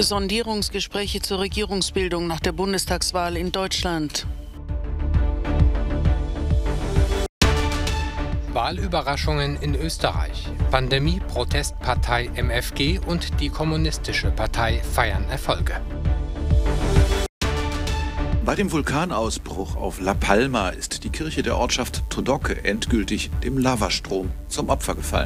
Sondierungsgespräche zur Regierungsbildung nach der Bundestagswahl in Deutschland. Wahlüberraschungen in Österreich. Pandemie-Protestpartei MFG und die Kommunistische Partei feiern Erfolge. Bei dem Vulkanausbruch auf La Palma ist die Kirche der Ortschaft Todoque endgültig dem Lavastrom zum Opfer gefallen.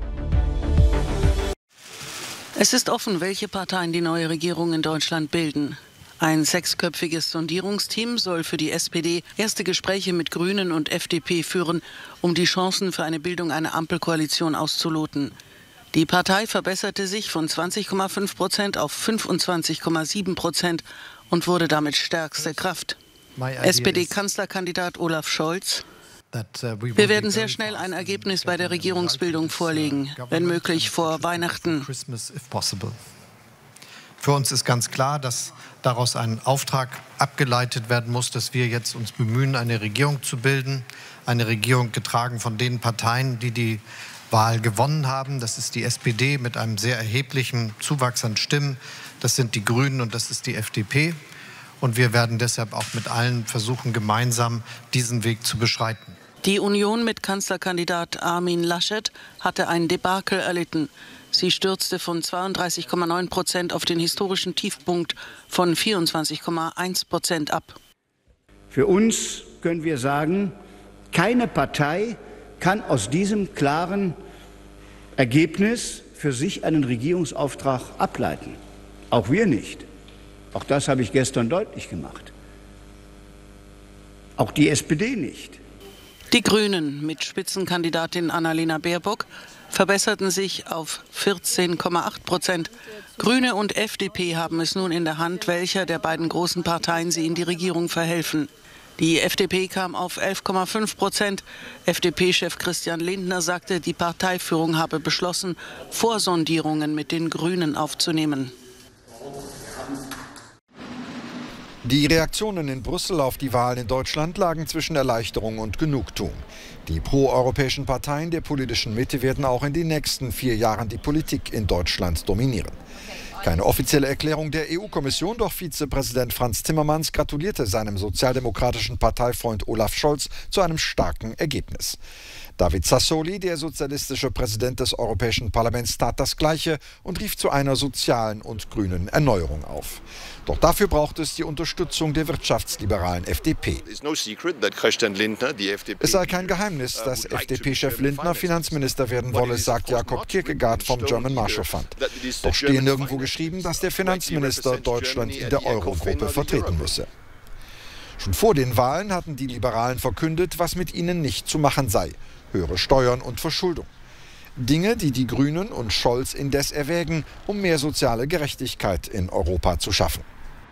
Es ist offen, welche Parteien die neue Regierung in Deutschland bilden. Ein 6-köpfiges Sondierungsteam soll für die SPD erste Gespräche mit Grünen und FDP führen, um die Chancen für eine Bildung einer Ampelkoalition auszuloten. Die Partei verbesserte sich von 20,5% auf 25,7% und wurde damit stärkste Kraft. SPD-Kanzlerkandidat Olaf Scholz: Wir werden sehr schnell ein Ergebnis bei der Regierungsbildung vorlegen, wenn möglich vor Weihnachten. Für uns ist ganz klar, dass daraus ein Auftrag abgeleitet werden muss, dass wir jetzt uns bemühen, eine Regierung zu bilden. Eine Regierung getragen von den Parteien, die die Wahl gewonnen haben. Das ist die SPD mit einem sehr erheblichen Zuwachs an Stimmen. Das sind die Grünen und das ist die FDP. Und wir werden deshalb auch mit allen versuchen, gemeinsam diesen Weg zu beschreiten. Die Union mit Kanzlerkandidat Armin Laschet hatte ein Debakel erlitten. Sie stürzte von 32,9% auf den historischen Tiefpunkt von 24,1% ab. Für uns können wir sagen, keine Partei kann aus diesem klaren Ergebnis für sich einen Regierungsauftrag ableiten. Auch wir nicht. Auch das habe ich gestern deutlich gemacht. Auch die SPD nicht. Die Grünen mit Spitzenkandidatin Annalena Baerbock verbesserten sich auf 14,8%. Grüne und FDP haben es nun in der Hand, welcher der beiden großen Parteien sie in die Regierung verhelfen. Die FDP kam auf 11,5%. FDP-Chef Christian Lindner sagte, die Parteiführung habe beschlossen, Vorsondierungen mit den Grünen aufzunehmen. Die Reaktionen in Brüssel auf die Wahlen in Deutschland lagen zwischen Erleichterung und Genugtuung. Die proeuropäischen Parteien der politischen Mitte werden auch in den nächsten 4 Jahren die Politik in Deutschland dominieren. Keine offizielle Erklärung der EU-Kommission, doch Vizepräsident Frans Timmermans gratulierte seinem sozialdemokratischen Parteifreund Olaf Scholz zu einem starken Ergebnis. David Sassoli, der sozialistische Präsident des Europäischen Parlaments, tat das Gleiche und rief zu einer sozialen und grünen Erneuerung auf. Doch dafür braucht es die Unterstützung der wirtschaftsliberalen FDP. Es sei kein Geheimnis, dass FDP-Chef Lindner Finanzminister werden wolle, sagt Jakob Kierkegaard vom German Marshall Fund. Doch stehe nirgendwo geschrieben, dass der Finanzminister Deutschland in der Eurogruppe vertreten müsse. Schon vor den Wahlen hatten die Liberalen verkündet, was mit ihnen nicht zu machen sei: höhere Steuern und Verschuldung. Dinge, die die Grünen und Scholz indes erwägen, um mehr soziale Gerechtigkeit in Europa zu schaffen.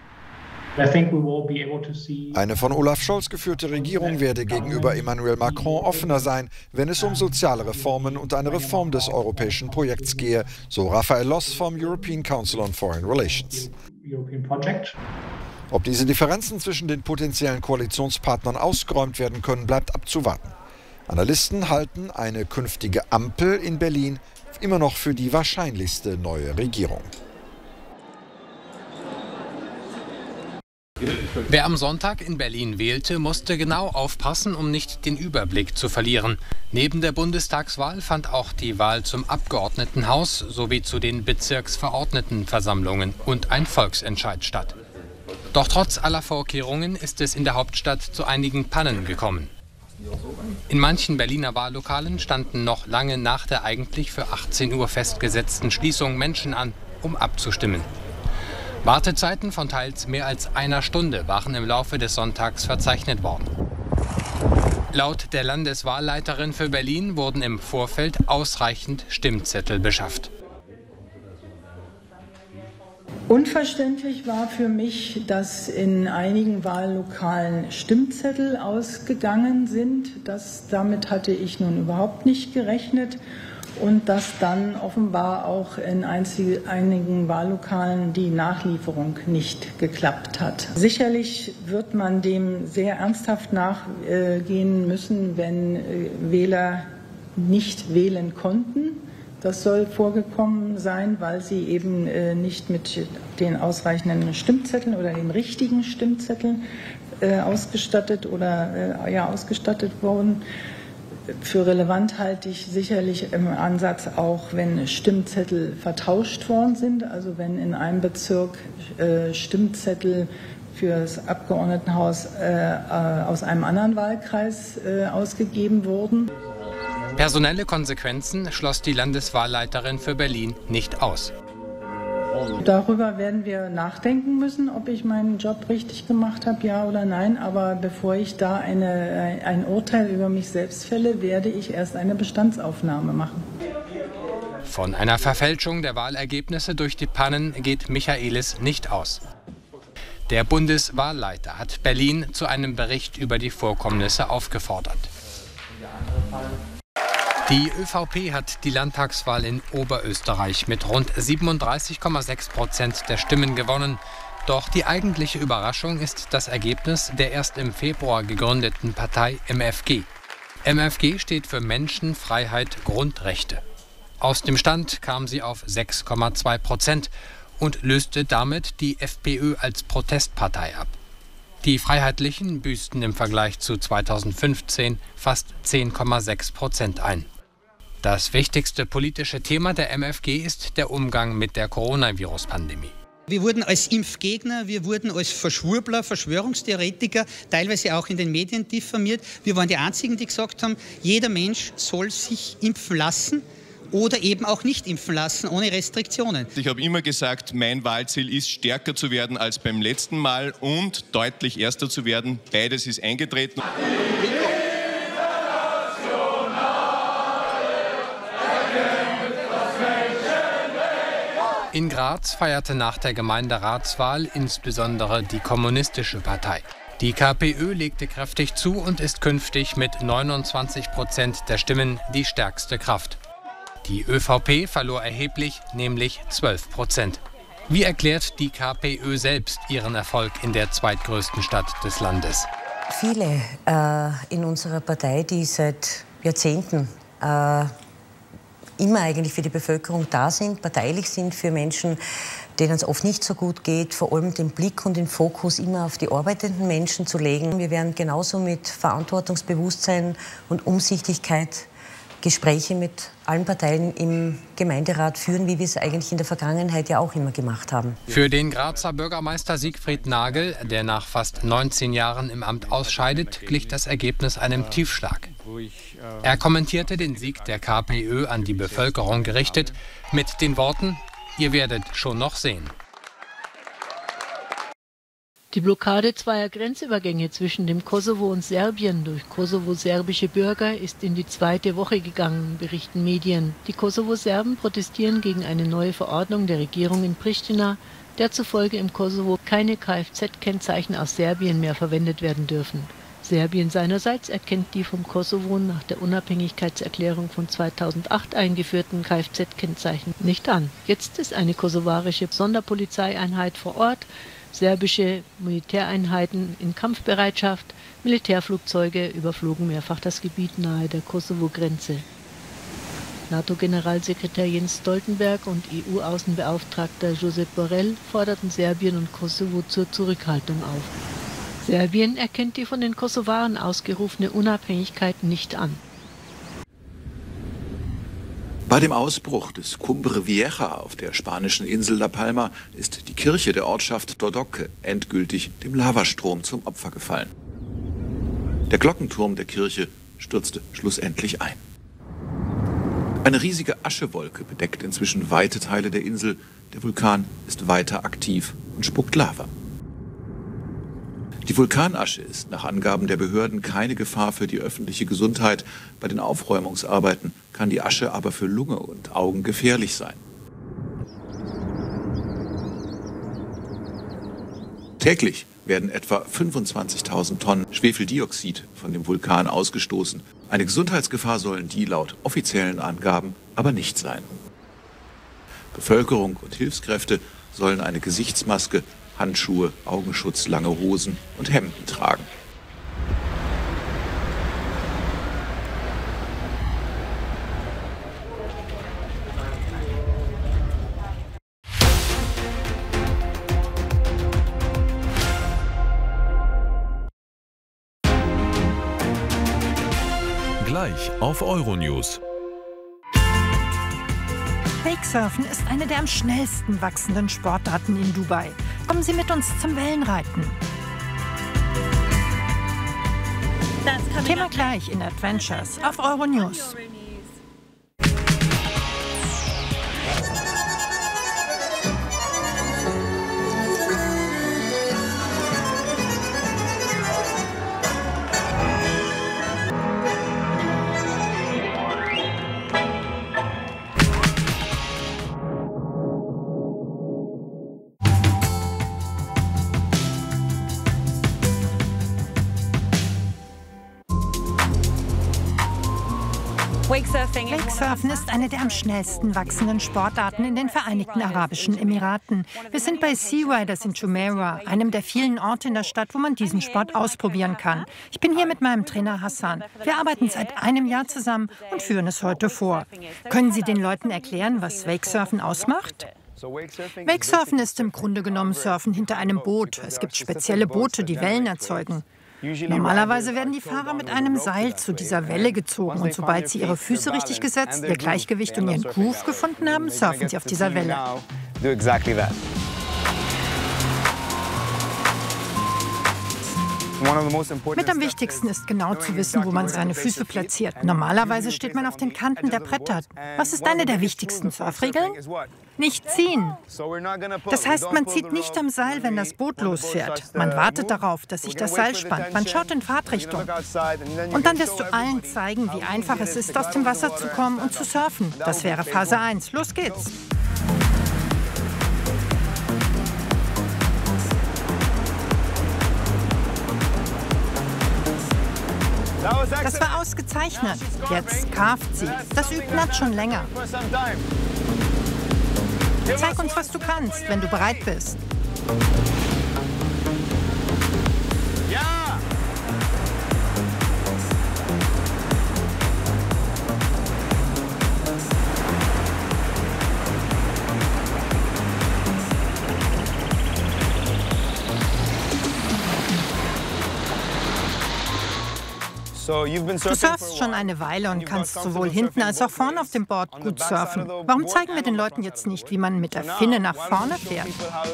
Eine von Olaf Scholz geführte Regierung werde gegenüber Emmanuel Macron offener sein, wenn es um soziale Reformen und eine Reform des europäischen Projekts gehe, so Raphael Loss vom European Council on Foreign Relations. Ob diese Differenzen zwischen den potenziellen Koalitionspartnern ausgeräumt werden können, bleibt abzuwarten. Analysten halten eine künftige Ampel in Berlin immer noch für die wahrscheinlichste neue Regierung. Wer am Sonntag in Berlin wählte, musste genau aufpassen, um nicht den Überblick zu verlieren. Neben der Bundestagswahl fand auch die Wahl zum Abgeordnetenhaus sowie zu den Bezirksverordnetenversammlungen und ein Volksentscheid statt. Doch trotz aller Vorkehrungen ist es in der Hauptstadt zu einigen Pannen gekommen. In manchen Berliner Wahllokalen standen noch lange nach der eigentlich für 18 Uhr festgesetzten Schließung Menschen an, um abzustimmen. Wartezeiten von teils mehr als einer Stunde waren im Laufe des Sonntags verzeichnet worden. Laut der Landeswahlleiterin für Berlin wurden im Vorfeld ausreichend Stimmzettel beschafft. Unverständlich war für mich, dass in einigen Wahllokalen Stimmzettel ausgegangen sind. Damit hatte ich nun überhaupt nicht gerechnet. Und dass dann offenbar auch in einigen Wahllokalen die Nachlieferung nicht geklappt hat. Sicherlich wird man dem sehr ernsthaft nachgehen müssen, wenn Wähler nicht wählen konnten, Das soll vorgekommen sein, weil sie eben nicht mit den ausreichenden Stimmzetteln oder den richtigen Stimmzetteln ausgestattet wurden. Für relevant halte ich sicherlich im Ansatz auch, wenn Stimmzettel vertauscht worden sind, also wenn in einem Bezirk Stimmzettel für das Abgeordnetenhaus aus einem anderen Wahlkreis ausgegeben wurden. Personelle Konsequenzen schloss die Landeswahlleiterin für Berlin nicht aus. Darüber werden wir nachdenken müssen, ob ich meinen Job richtig gemacht habe, ja oder nein. Aber bevor ich da ein Urteil über mich selbst fälle, werde ich erst eine Bestandsaufnahme machen. Von einer Verfälschung der Wahlergebnisse durch die Pannen geht Michaelis nicht aus. Der Bundeswahlleiter hat Berlin zu einem Bericht über die Vorkommnisse aufgefordert. Die ÖVP hat die Landtagswahl in Oberösterreich mit rund 37,6% der Stimmen gewonnen. Doch die eigentliche Überraschung ist das Ergebnis der erst im Februar gegründeten Partei MFG. MFG steht für Menschen, Freiheit, Grundrechte. Aus dem Stand kam sie auf 6,2% und löste damit die FPÖ als Protestpartei ab. Die Freiheitlichen büßten im Vergleich zu 2015 fast 10,6% ein. Das wichtigste politische Thema der MFG ist der Umgang mit der Coronavirus-Pandemie. Wir wurden als Impfgegner, wir wurden als Verschwurbler, Verschwörungstheoretiker, teilweise auch in den Medien diffamiert. Wir waren die Einzigen, die gesagt haben, jeder Mensch soll sich impfen lassen oder eben auch nicht impfen lassen, ohne Restriktionen. Ich habe immer gesagt, mein Wahlziel ist, stärker zu werden als beim letzten Mal und deutlich Erster zu werden. Beides ist eingetreten. In Graz feierte nach der Gemeinderatswahl insbesondere die Kommunistische Partei. Die KPÖ legte kräftig zu und ist künftig mit 29% der Stimmen die stärkste Kraft. Die ÖVP verlor erheblich, nämlich 12%. Wie erklärt die KPÖ selbst ihren Erfolg in der zweitgrößten Stadt des Landes? Viele in unserer Partei, die seit Jahrzehnten immer eigentlich für die Bevölkerung da sind, parteilich sind für Menschen, denen es oft nicht so gut geht, vor allem den Blick und den Fokus immer auf die arbeitenden Menschen zu legen. Wir werden genauso mit Verantwortungsbewusstsein und Umsichtigkeit Gespräche mit allen Parteien im Gemeinderat führen, wie wir es eigentlich in der Vergangenheit ja auch immer gemacht haben. Für den Grazer Bürgermeister Siegfried Nagel, der nach fast 19 Jahren im Amt ausscheidet, glich das Ergebnis einem Tiefschlag. Er kommentierte den Sieg der KPÖ an die Bevölkerung gerichtet mit den Worten: Ihr werdet schon noch sehen. Die Blockade zweier Grenzübergänge zwischen dem Kosovo und Serbien durch kosovo-serbische Bürger ist in die zweite Woche gegangen, berichten Medien. Die Kosovo-Serben protestieren gegen eine neue Verordnung der Regierung in Pristina, der zufolge im Kosovo keine Kfz-Kennzeichen aus Serbien mehr verwendet werden dürfen. Serbien seinerseits erkennt die vom Kosovo nach der Unabhängigkeitserklärung von 2008 eingeführten Kfz-Kennzeichen nicht an. Jetzt ist eine kosovarische Sonderpolizeieinheit vor Ort, serbische Militäreinheiten in Kampfbereitschaft, Militärflugzeuge überflogen mehrfach das Gebiet nahe der Kosovo-Grenze. NATO-Generalsekretär Jens Stoltenberg und EU-Außenbeauftragter Josep Borrell forderten Serbien und Kosovo zur Zurückhaltung auf. Serbien erkennt die von den Kosovaren ausgerufene Unabhängigkeit nicht an. Bei dem Ausbruch des Cumbre Vieja auf der spanischen Insel La Palma ist die Kirche der Ortschaft Tordoque endgültig dem Lavastrom zum Opfer gefallen. Der Glockenturm der Kirche stürzte schlussendlich ein. Eine riesige Aschewolke bedeckt inzwischen weite Teile der Insel. Der Vulkan ist weiter aktiv und spuckt Lava. Die Vulkanasche ist nach Angaben der Behörden keine Gefahr für die öffentliche Gesundheit. Bei den Aufräumungsarbeiten kann die Asche aber für Lunge und Augen gefährlich sein. Täglich werden etwa 25.000 Tonnen Schwefeldioxid von dem Vulkan ausgestoßen. Eine Gesundheitsgefahr sollen die laut offiziellen Angaben aber nicht sein. Bevölkerung und Hilfskräfte sollen eine Gesichtsmaske, Handschuhe, Augenschutz, lange Hosen und Hemden tragen. gleich auf Euronews. Wakesurfen ist eine der am schnellsten wachsenden Sportarten in Dubai. Kommen Sie mit uns zum Wellenreiten. Thema gleich in Adventures auf Euronews. Wakesurfen ist eine der am schnellsten wachsenden Sportarten in den Vereinigten Arabischen Emiraten. Wir sind bei Seariders in Jumeirah, einem der vielen Orte in der Stadt, wo man diesen Sport ausprobieren kann. Ich bin hier mit meinem Trainer Hassan. Wir arbeiten seit einem Jahr zusammen und führen es heute vor. Können Sie den Leuten erklären, was Wakesurfen ausmacht? Wakesurfen ist im Grunde genommen Surfen hinter einem Boot. Es gibt spezielle Boote, die Wellen erzeugen. Normalerweise werden die Fahrer mit einem Seil zu dieser Welle gezogen und sobald sie ihre Füße richtig gesetzt, ihr Gleichgewicht und ihren Groove gefunden haben, surfen sie auf dieser Welle. Mit am wichtigsten ist genau zu wissen, wo man seine Füße platziert. Normalerweise steht man auf den Kanten der Bretter. Was ist eine der wichtigsten Surfregeln? Nicht ziehen. Das heißt, man zieht nicht am Seil, wenn das Boot losfährt. Man wartet darauf, dass sich das Seil spannt. Man schaut in Fahrtrichtung. Und dann wirst du allen zeigen, wie einfach es ist, aus dem Wasser zu kommen und zu surfen. Das wäre Phase 1. Los geht's. Das war ausgezeichnet. Jetzt carvt sie. Das übt Nat schon länger. Zeig uns, was du kannst, wenn du bereit bist. Ja! Du surfst schon eine Weile und kannst sowohl hinten als auch vorne auf dem Board gut surfen. Warum zeigen wir den Leuten jetzt nicht, wie man mit der Finne nach vorne fährt?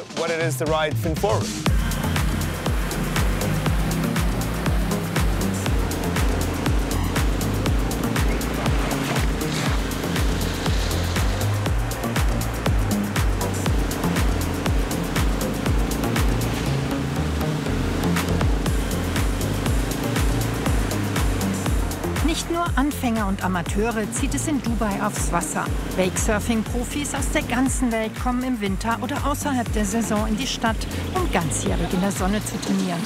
Nicht nur Anfänger und Amateure zieht es in Dubai aufs Wasser. Wakesurfing-Profis aus der ganzen Welt kommen im Winter oder außerhalb der Saison in die Stadt, um ganzjährig in der Sonne zu trainieren.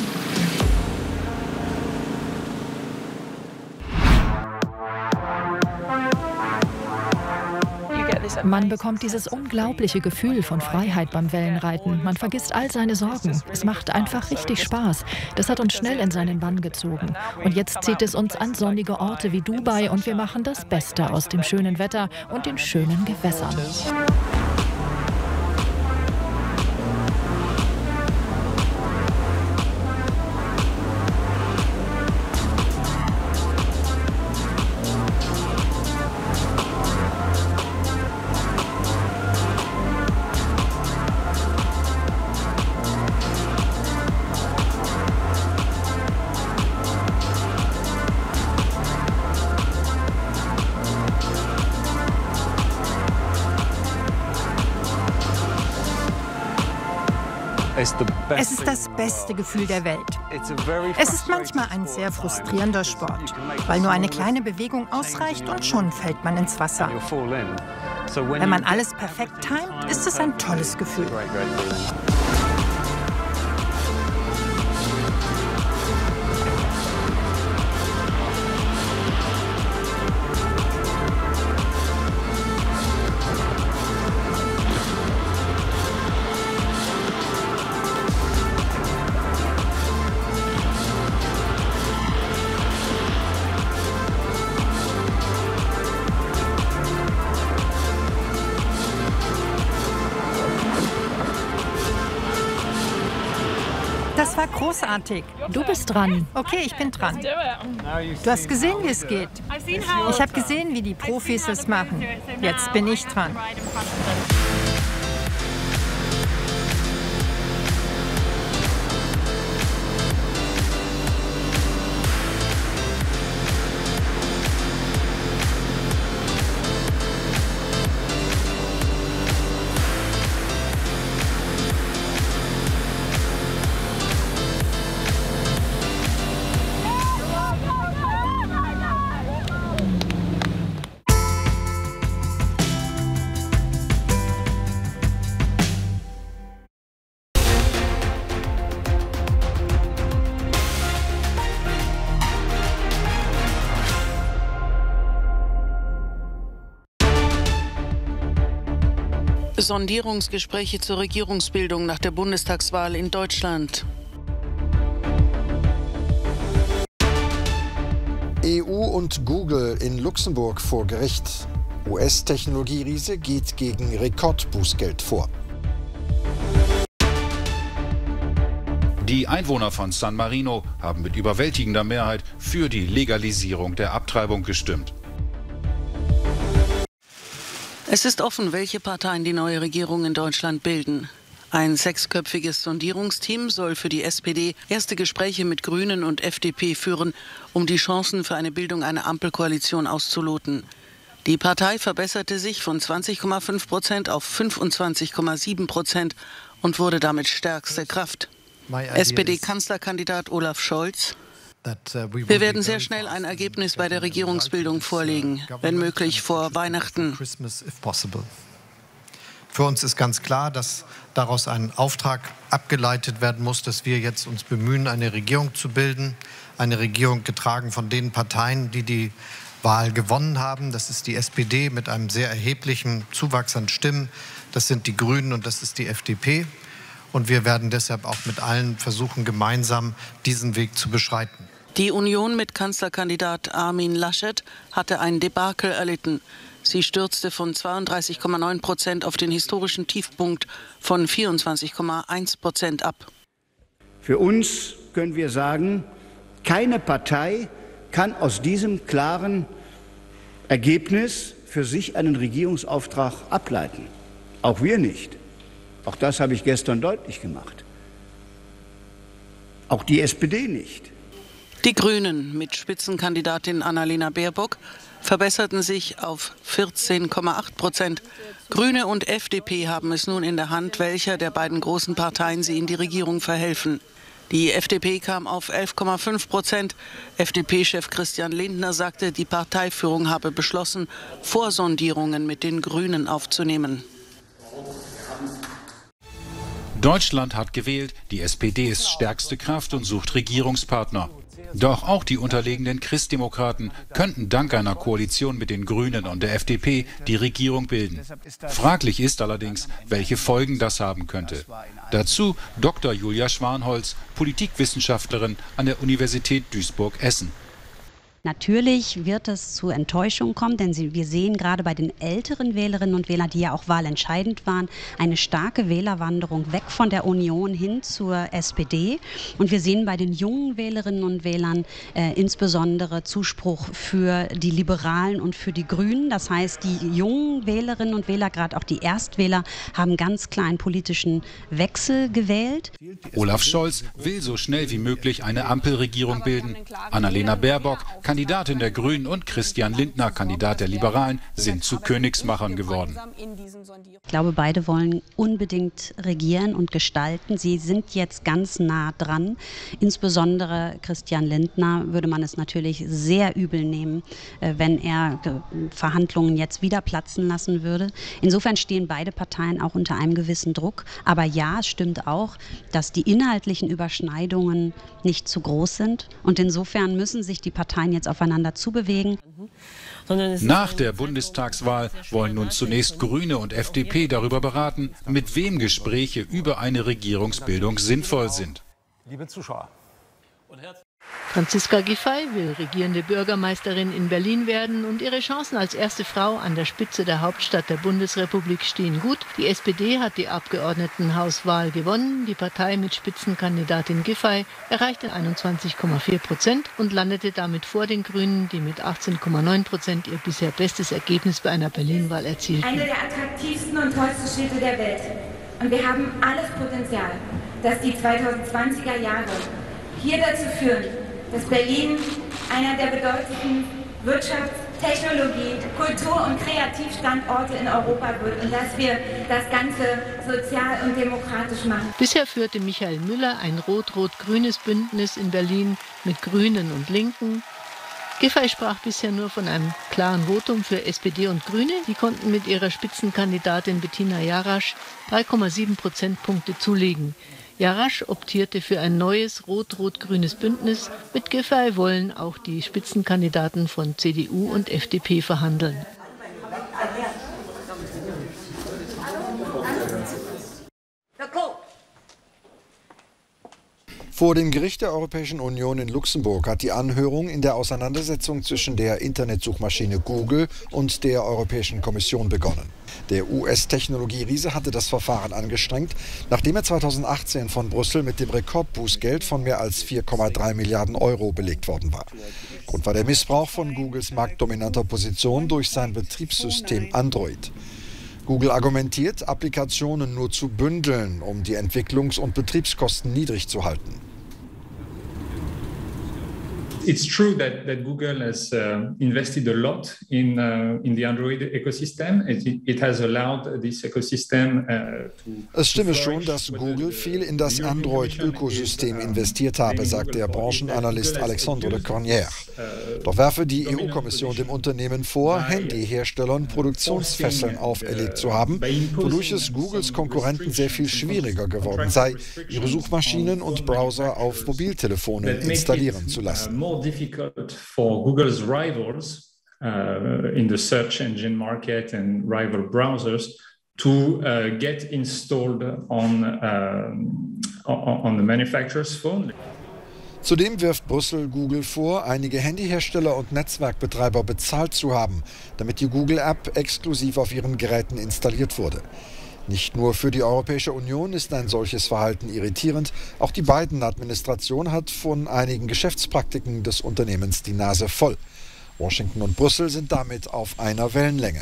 Man bekommt dieses unglaubliche Gefühl von Freiheit beim Wellenreiten. Man vergisst all seine Sorgen. Es macht einfach richtig Spaß. Das hat uns schnell in seinen Bann gezogen. Und jetzt zieht es uns an sonnige Orte wie Dubai und wir machen das Beste aus dem schönen Wetter und den schönen Gewässern. Es ist das beste Gefühl der Welt. Es ist manchmal ein sehr frustrierender Sport, weil nur eine kleine Bewegung ausreicht und schon fällt man ins Wasser. Wenn man alles perfekt timet, ist es ein tolles Gefühl. Das war großartig. Du bist dran. Okay, ich bin dran. Du hast gesehen, wie es geht. Ich habe gesehen, wie die Profis es machen. Jetzt bin ich dran. Sondierungsgespräche zur Regierungsbildung nach der Bundestagswahl in Deutschland. EU und Google in Luxemburg vor Gericht. US-Technologieriese geht gegen Rekordbußgeld vor. Die Einwohner von San Marino haben mit überwältigender Mehrheit für die Legalisierung der Abtreibung gestimmt. Es ist offen, welche Parteien die neue Regierung in Deutschland bilden. Ein 6-köpfiges Sondierungsteam soll für die SPD erste Gespräche mit Grünen und FDP führen, um die Chancen für eine Bildung einer Ampelkoalition auszuloten. Die Partei verbesserte sich von 20,5% auf 25,7% und wurde damit stärkste Kraft. SPD-Kanzlerkandidat Olaf Scholz: Wir werden sehr schnell ein Ergebnis bei der Regierungsbildung vorlegen, wenn möglich vor Weihnachten. Für uns ist ganz klar, dass daraus ein Auftrag abgeleitet werden muss, dass wir jetzt uns bemühen, eine Regierung zu bilden. Eine Regierung getragen von den Parteien, die die Wahl gewonnen haben. Das ist die SPD mit einem sehr erheblichen Zuwachs an Stimmen. Das sind die Grünen und das ist die FDP. Und wir werden deshalb auch mit allen versuchen, gemeinsam diesen Weg zu beschreiten. Die Union mit Kanzlerkandidat Armin Laschet hatte ein Debakel erlitten. Sie stürzte von 32,9% auf den historischen Tiefpunkt von 24,1% ab. Für uns können wir sagen, keine Partei kann aus diesem klaren Ergebnis für sich einen Regierungsauftrag ableiten. Auch wir nicht. Auch das habe ich gestern deutlich gemacht. Auch die SPD nicht. Die Grünen mit Spitzenkandidatin Annalena Baerbock verbesserten sich auf 14,8%. Grüne und FDP haben es nun in der Hand, welcher der beiden großen Parteien sie in die Regierung verhelfen. Die FDP kam auf 11,5%. FDP-Chef Christian Lindner sagte, die Parteiführung habe beschlossen, Vorsondierungen mit den Grünen aufzunehmen. Deutschland hat gewählt, die SPD ist stärkste Kraft und sucht Regierungspartner. Doch auch die unterlegenen Christdemokraten könnten dank einer Koalition mit den Grünen und der FDP die Regierung bilden. Fraglich ist allerdings, welche Folgen das haben könnte. Dazu Dr. Julia Schwanholz, Politikwissenschaftlerin an der Universität Duisburg-Essen. Natürlich wird es zu Enttäuschung kommen, denn wir sehen gerade bei den älteren Wählerinnen und Wählern, die ja auch wahlentscheidend waren, eine starke Wählerwanderung weg von der Union hin zur SPD. Und wir sehen bei den jungen Wählerinnen und Wählern insbesondere Zuspruch für die Liberalen und für die Grünen. Das heißt, die jungen Wählerinnen und Wähler, gerade auch die Erstwähler, haben ganz klar einen politischen Wechsel gewählt. Olaf Scholz will so schnell wie möglich eine Ampelregierung bilden. Annalena Baerbock, Kandidatin der Grünen, und Christian Lindner, Kandidat der Liberalen, sind zu Königsmachern geworden. Ich glaube, beide wollen unbedingt regieren und gestalten. Sie sind jetzt ganz nah dran. Insbesondere Christian Lindner würde man es natürlich sehr übel nehmen, wenn er Verhandlungen jetzt wieder platzen lassen würde. Insofern stehen beide Parteien auch unter einem gewissen Druck. Aber ja, es stimmt auch, dass die inhaltlichen Überschneidungen nicht zu groß sind. Und insofern müssen sich die Parteien jetzt aufeinander zubewegen. Nach der Bundestagswahl wollen nun zunächst Grüne und FDP darüber beraten, mit wem Gespräche über eine Regierungsbildung sinnvoll sind. Liebe Zuschauer. Franziska Giffey will regierende Bürgermeisterin in Berlin werden und ihre Chancen als erste Frau an der Spitze der Hauptstadt der Bundesrepublik stehen gut. Die SPD hat die Abgeordnetenhauswahl gewonnen. Die Partei mit Spitzenkandidatin Giffey erreichte 21,4% und landete damit vor den Grünen, die mit 18,9% ihr bisher bestes Ergebnis bei einer Berlin-Wahl erzielten. Eine der attraktivsten und tollsten Städte der Welt. Und wir haben alles Potenzial, dass die 2020er Jahre hier dazu führen, dass Berlin einer der bedeutendsten Wirtschafts-, Technologie-, Kultur- und Kreativstandorte in Europa wird und dass wir das Ganze sozial und demokratisch machen. Bisher führte Michael Müller ein rot-rot-grünes Bündnis in Berlin mit Grünen und Linken. Giffey sprach bisher nur von einem klaren Votum für SPD und Grüne. Die konnten mit ihrer Spitzenkandidatin Bettina Jarasch 3,7 Prozentpunkte zulegen. Jarasch optierte für ein neues rot-rot-grünes Bündnis. Mit Giffey wollen auch die Spitzenkandidaten von CDU und FDP verhandeln. Vor dem Gericht der Europäischen Union in Luxemburg hat die Anhörung in der Auseinandersetzung zwischen der Internetsuchmaschine Google und der Europäischen Kommission begonnen. Der US-Technologieriese hatte das Verfahren angestrengt, nachdem er 2018 von Brüssel mit dem Rekordbußgeld von mehr als 4,3 Milliarden Euro belegt worden war. Grund war der Missbrauch von Googles marktdominanter Position durch sein Betriebssystem Android. Google argumentiert, Applikationen nur zu bündeln, um die Entwicklungs- und Betriebskosten niedrig zu halten. It's true that Google has invested a lot in the Android ecosystem. It has allowed this ecosystem Es stimme schon, dass Google viel in das Android-Ökosystem investiert habe, sagt der Branchenanalyst Alexandre de Cornière. Doch werfe die EU-Kommission dem Unternehmen vor, Handyherstellern Produktionsfesseln auferlegt zu haben, wodurch es Googles Konkurrenten sehr viel schwieriger geworden sei, ihre Suchmaschinen und Browser auf Mobiltelefonen installieren zu lassen. Difficult for Google's rivals in the search engine market and rival browsers to get installed on the manufacturer's phone. Zudem wirft Brüssel Google vor, einige Handyhersteller und Netzwerkbetreiber bezahlt zu haben, damit die Google-App exklusiv auf ihren Geräten installiert wurde. Nicht nur für die Europäische Union ist ein solches Verhalten irritierend, auch die Biden-Administration hat von einigen Geschäftspraktiken des Unternehmens die Nase voll. Washington und Brüssel sind damit auf einer Wellenlänge.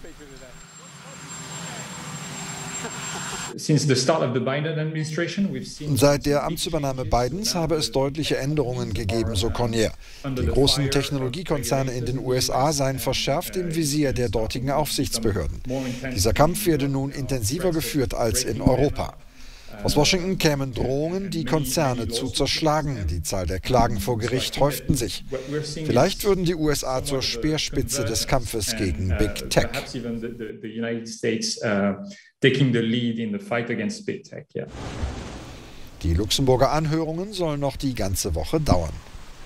Seit der Amtsübernahme Bidens habe es deutliche Änderungen gegeben, so Cornière. Die großen Technologiekonzerne in den USA seien verschärft im Visier der dortigen Aufsichtsbehörden. Dieser Kampf werde nun intensiver geführt als in Europa. Aus Washington kämen Drohungen, die Konzerne zu zerschlagen. Die Zahl der Klagen vor Gericht häuften sich. Vielleicht würden die USA zur Speerspitze des Kampfes gegen Big Tech. Die Luxemburger Anhörungen sollen noch die ganze Woche dauern.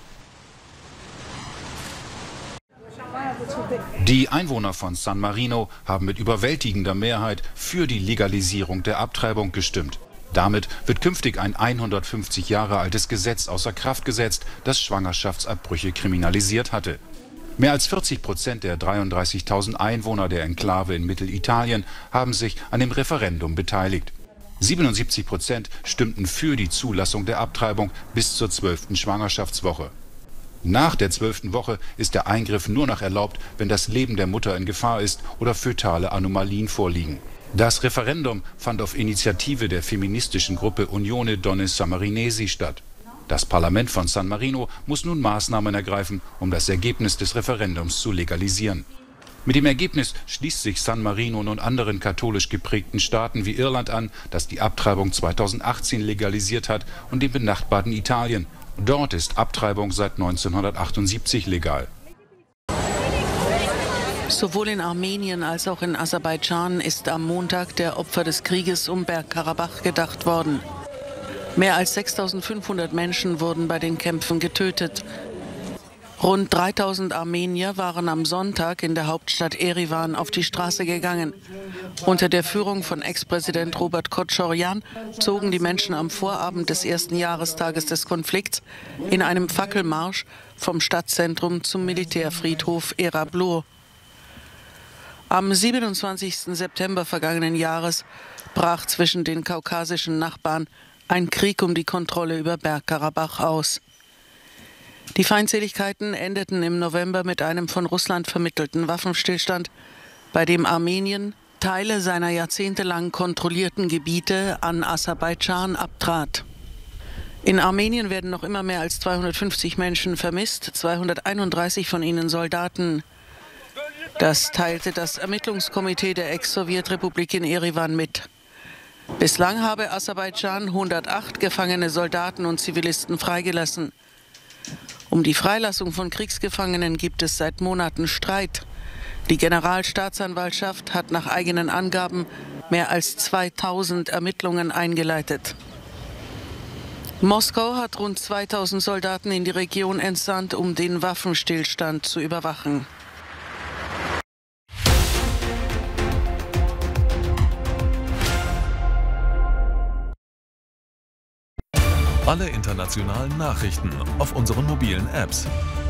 Die Einwohner von San Marino haben mit überwältigender Mehrheit für die Legalisierung der Abtreibung gestimmt. Damit wird künftig ein 150 Jahre altes Gesetz außer Kraft gesetzt, das Schwangerschaftsabbrüche kriminalisiert hatte. Mehr als 40% der 33.000 Einwohner der Enklave in Mittelitalien haben sich an dem Referendum beteiligt. 77% stimmten für die Zulassung der Abtreibung bis zur 12. Schwangerschaftswoche. Nach der 12. Woche ist der Eingriff nur noch erlaubt, wenn das Leben der Mutter in Gefahr ist oder fötale Anomalien vorliegen. Das Referendum fand auf Initiative der feministischen Gruppe Unione Donne Sammarinesi statt. Das Parlament von San Marino muss nun Maßnahmen ergreifen, um das Ergebnis des Referendums zu legalisieren. Mit dem Ergebnis schließt sich San Marino nun anderen katholisch geprägten Staaten wie Irland an, das die Abtreibung 2018 legalisiert hat, und dem benachbarten Italien. Dort ist Abtreibung seit 1978 legal. Sowohl in Armenien als auch in Aserbaidschan ist am Montag der Opfer des Krieges um Bergkarabach gedacht worden. Mehr als 6.500 Menschen wurden bei den Kämpfen getötet. Rund 3000 Armenier waren am Sonntag in der Hauptstadt Erivan auf die Straße gegangen. Unter der Führung von Ex-Präsident Robert Kotschorjan zogen die Menschen am Vorabend des ersten Jahrestages des Konflikts in einem Fackelmarsch vom Stadtzentrum zum Militärfriedhof Erablur. Am 27. September vergangenen Jahres brach zwischen den kaukasischen Nachbarn ein Krieg um die Kontrolle über Bergkarabach aus. Die Feindseligkeiten endeten im November mit einem von Russland vermittelten Waffenstillstand, bei dem Armenien Teile seiner jahrzehntelang kontrollierten Gebiete an Aserbaidschan abtrat. In Armenien werden noch immer mehr als 250 Menschen vermisst, 231 von ihnen Soldaten. Das teilte das Ermittlungskomitee der Ex-Sowjetrepublik in Erivan mit. Bislang habe Aserbaidschan 108 gefangene Soldaten und Zivilisten freigelassen. Um die Freilassung von Kriegsgefangenen gibt es seit Monaten Streit. Die Generalstaatsanwaltschaft hat nach eigenen Angaben mehr als 2000 Ermittlungen eingeleitet. Moskau hat rund 2000 Soldaten in die Region entsandt, um den Waffenstillstand zu überwachen. Alle internationalen Nachrichten auf unseren mobilen Apps.